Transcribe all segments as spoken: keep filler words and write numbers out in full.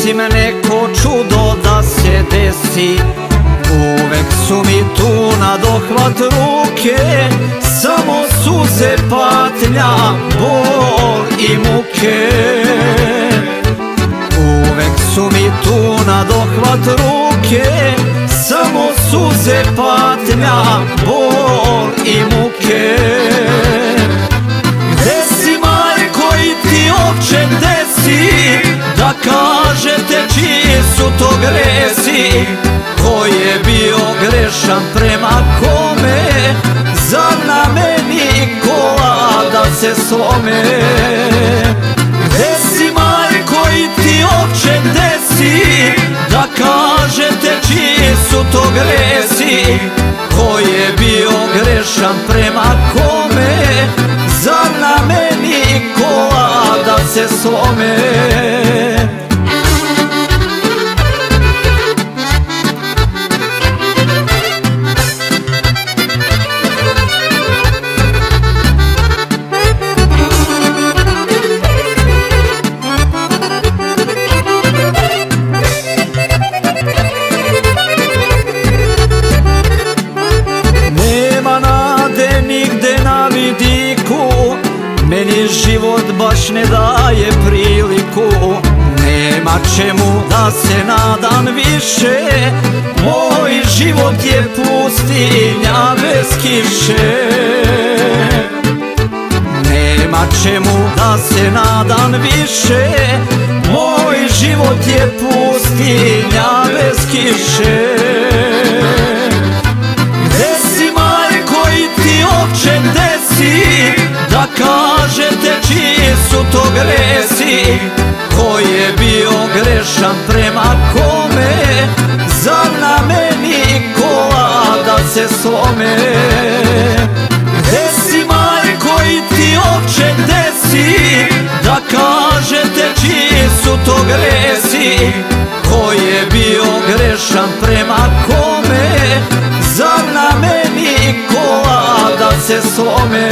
Osim neko čudo da se desi, uvek su mi tu na dohvat ruke. Samo suze, patnja, bol i muke. Uvek su mi tu na dohvat ruke. Samo suze, patnja, bol i muke. Gde si, majko, i ti oče, gde si? Da kažete čiji su to gresi, ko je bio grešan prema kome, zar na meni kola da se slome? Gde si, majko, i ti oče, gde si? Da kažete čiji su to gresi, ko je bio grešan prema kome, zar na meni kola da se slome? Meni život baš ne daje priliku, nema čemu da se nadam više. Moj život je pustinja bez kiše. Nema čemu da se nadam više. Moj život je pustinja bez kiše. Gde si, majko, i ti oče, gde si? Da kažete čiji su to gresi, ko je bio grešan prema kome, zar na meni kola da se slome? Gde si, majko, i ti oče, gde si? Da kažete čiji su to gresi, ko je bio grešan prema kome, zar na meni kola da se slome?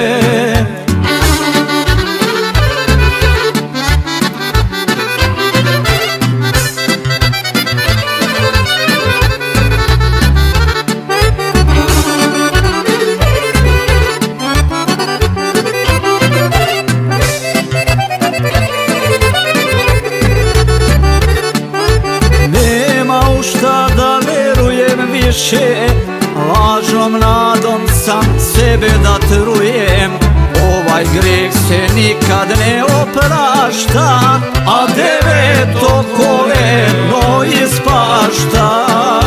Lažnom nadom sam sebe da trujem. Ovaj greh se nikad ne oprašta, a deveto koleno ispašta.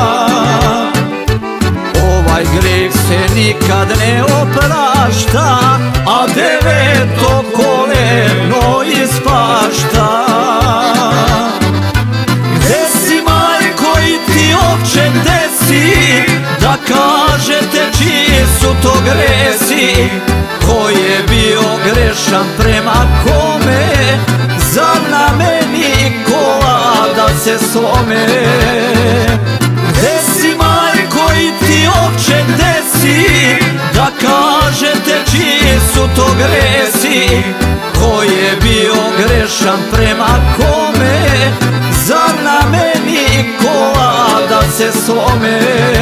Ovaj greh se nikad ne oprašta, a deveto koleno ispašta. Gde si, majko, i ti oče, gde si? Da kažete čiji su to gresi, ko je bio grešan prema kome, zar na meni kola da se slome? Gde si, majko, i ti oče, gde si? Da kažete čiji su to gresi, ko je bio grešan prema kome, zar na meni kola da se slome?